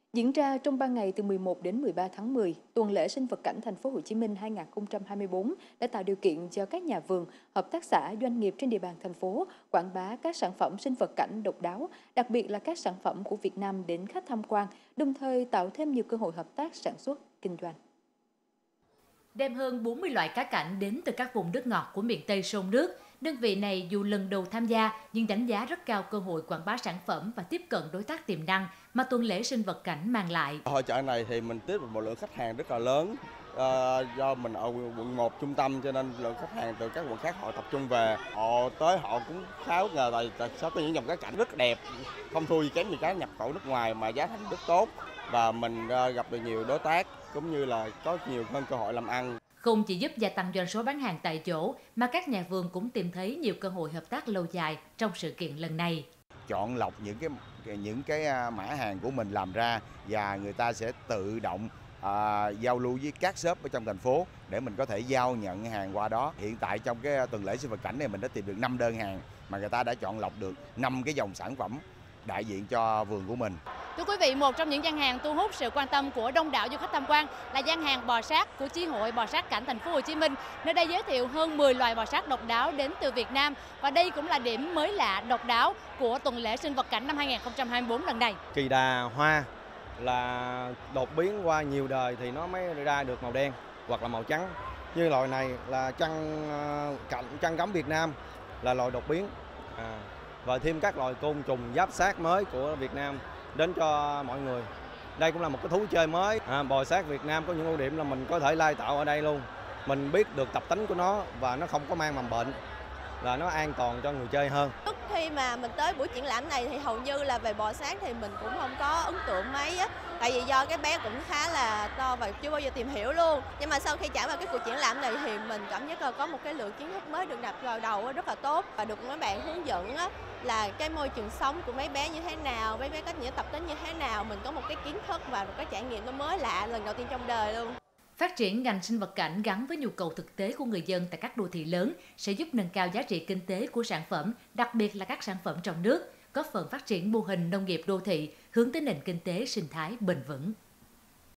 Diễn ra trong 3 ngày từ 11 đến 13 tháng 10, tuần lễ sinh vật cảnh thành phố Hồ Chí Minh 2024 đã tạo điều kiện cho các nhà vườn, hợp tác xã, doanh nghiệp trên địa bàn thành phố quảng bá các sản phẩm sinh vật cảnh độc đáo, đặc biệt là các sản phẩm của Việt Nam đến khách tham quan, đồng thời tạo thêm nhiều cơ hội hợp tác sản xuất, kinh doanh. Đem hơn 40 loại cá cảnh đến từ các vùng nước ngọt của miền Tây sông nước, đơn vị này dù lần đầu tham gia nhưng đánh giá rất cao cơ hội quảng bá sản phẩm và tiếp cận đối tác tiềm năng mà tuần lễ sinh vật cảnh mang lại. Hội chợ này thì mình tiếp được một lượng khách hàng rất là lớn. Do mình ở quận 1 trung tâm cho nên lượng khách hàng từ các quận khác họ tập trung về. Họ tới họ cũng khá bất ngờ tại sao có những dòng cá cảnh rất đẹp, không thua gì kém gì cá nhập khẩu nước ngoài mà giá thành rất tốt. Và mình gặp được nhiều đối tác cũng như là có nhiều hơn cơ hội làm ăn. Không chỉ giúp gia tăng doanh số bán hàng tại chỗ mà các nhà vườn cũng tìm thấy nhiều cơ hội hợp tác lâu dài trong sự kiện lần này. Chọn lọc những cái mã hàng của mình làm ra và người ta sẽ tự động giao lưu với các shop ở trong thành phố để mình có thể giao nhận hàng qua đó. Hiện tại trong cái tuần lễ sinh vật cảnh này mình đã tìm được 5 đơn hàng mà người ta đã chọn lọc được 5 cái dòng sản phẩm đại diện cho vườn của mình. Thưa quý vị, một trong những gian hàng thu hút sự quan tâm của đông đảo du khách tham quan là gian hàng bò sát của Chi hội Bò sát cảnh thành phố Hồ Chí Minh. Nơi đây giới thiệu hơn 10 loài bò sát độc đáo đến từ Việt Nam và đây cũng là điểm mới lạ độc đáo của tuần lễ sinh vật cảnh năm 2024 lần này. Kỳ đà hoa là đột biến qua nhiều đời thì nó mới ra được màu đen hoặc là màu trắng. Như loài này là trăng cắm Việt Nam là loài đột biến. Và thêm các loài côn trùng giáp xác mới của Việt Nam đến cho mọi người. Đây cũng là một cái thú chơi mới. Bò sát Việt Nam có những ưu điểm là mình có thể lai tạo ở đây luôn. Mình biết được tập tính của nó và nó không có mang mầm bệnh, là nó an toàn cho người chơi hơn. Trước khi mà mình tới buổi triển lãm này thì hầu như là về bò sát thì mình cũng không có ấn tượng mấy á. Tại vì do cái bé cũng khá là to và chưa bao giờ tìm hiểu luôn. Nhưng mà sau khi trải vào cái cuộc triển lãm này thì mình cảm giác là có một cái lượng kiến thức mới được đặt vào đầu rất là tốt. Và được mấy bạn hướng dẫn á, là cái môi trường sống của mấy bé như thế nào, mấy bé có những tập tính như thế nào. Mình có một cái kiến thức và một cái trải nghiệm nó mới lạ lần đầu tiên trong đời luôn. Phát triển ngành sinh vật cảnh gắn với nhu cầu thực tế của người dân tại các đô thị lớn sẽ giúp nâng cao giá trị kinh tế của sản phẩm, đặc biệt là các sản phẩm trong nước, góp phần phát triển mô hình nông nghiệp đô thị hướng tới nền kinh tế sinh thái bền vững.